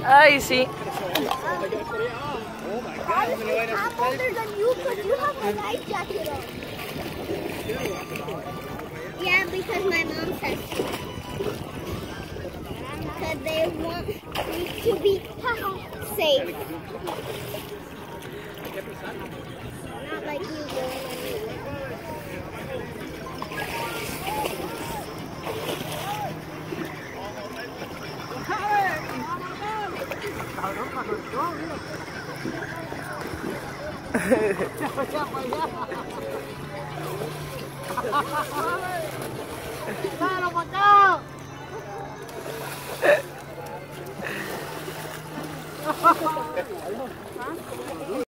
Ay, sí. I'm older than you because you have a life jacket on. Yeah, because my mom says so. Because they want me to be safe. Not like you, ¡Claro, para acá!